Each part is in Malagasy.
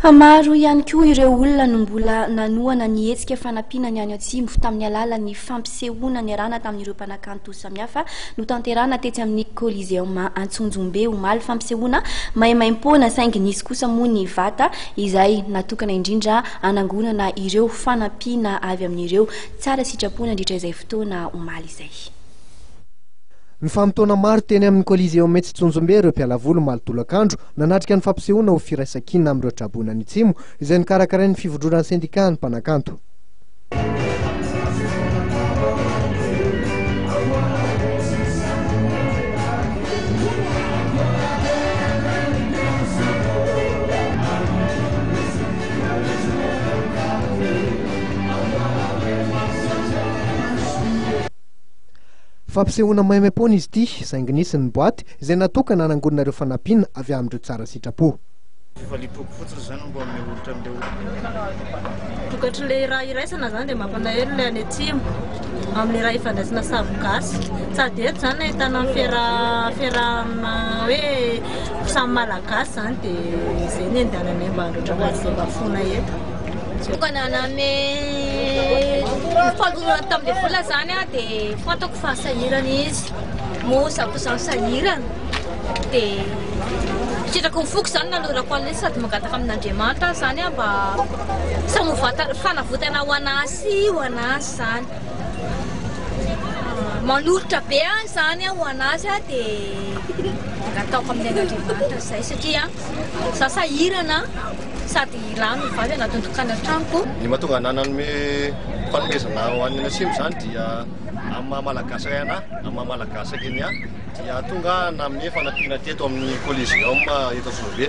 Maro ihany koa ireo olona no mbola nanoana nihetsika fanampiana ny any Atsimo tamin'ny alalan'ny fampisehoana ny arana tamin'ireo mpanakanto samihafa no tanterahana tetsy amin'ny Coliseum Antsonjombe omaly fampisehoana maimaimpona saingy nisy kosa moa ny vata izay natokana indrindra anangonana ireo fanampiana avy amin'ireo tsara sitrapona andritra izay fotoana omaly izay. Ny fampitona maro teny amin'ny Coliseum Antsonjombe ireo mpialavoly malotolakandro nanatrika ny fampisehoana ho firaisan-kina amin'ireo trabona ny Atsimo izay nikarakarain'ny fivodroran'ny sendika ny mpanakanto. Fampisehoana maimaimpona izy ity saingy nisy ny boaty izay natokana anangonana ireo fanampiana avy amin'ireo tsara sitrapo. Fifalipoko fotsiny zany mbo amin'ny olitra amin'ilay tokatra le raha iraisana zany dia mampalahelo le any Atsimo amin'ny raha ifandraisana savogasy sady eto zany ahitana fiarahana hoe samy malagasy zany dia izay ny andehanany mba androtra izay mba fona eto. Tokana name falorana tamin'ilay vola zany dia fantako fa sahirana izy mosako zany sahirana dia sitrako foko zany nalorako an'ilay sady mangataka amin'Andriamanitra zany mba fanavotana ho an'asy zany manolotra be zany ho an'asy dia nataoko amin'ny Andriamanitra zay satria sahirana sady rano vavy anatondokana tranoko. Ny mahatonga nananome fanomezana ho an'ny Atsimo zany dia amin'ny malagasy amin'ny malagasy kenya dia tonga namin'ny fanampiana teto amin'ny Coliseum eto Antsonjombe.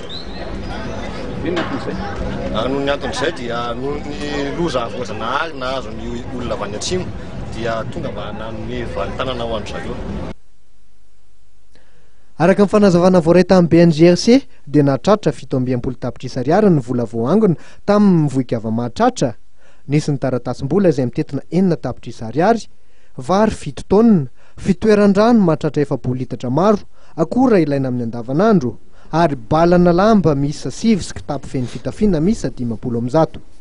Noho ny anton'izay dia noho ny loza voajanahary nahazo ny olona avy any Atsimo dia tonga mba nanome valitanana ho an'ny zareo. Araka ny fanazavana voaray tamin'ny BNGRC dia nahatratra 720 tapitrisa ariary ny vola voangona tamin'ny mivoika avy mahatratra. Nisy ny taratasym-bola izay mitetina 4 tapitrisa ariary, vary 7 taonina, fitoeran-drano mahatratra 4 litatra maro, akora ilaina amin'ny andavanandro, ary balana lamba misa 5 sy kitapo feno fitafiana misa 500.